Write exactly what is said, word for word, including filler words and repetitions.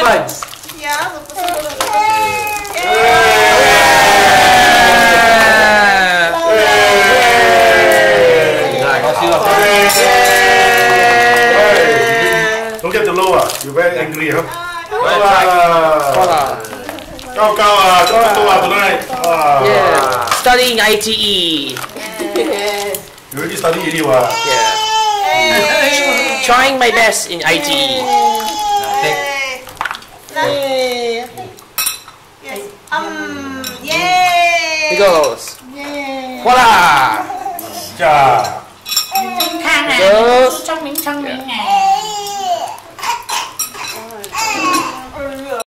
once. Yeah. Look at the lower. You're very angry, huh? Go, go, go tonight. Yeah. Studying I T E. You already studied already, what? Yeah. Trying my best in I T E. Yes. Um. Yay. Here goes. Yay. Voila. Yeah. Goes.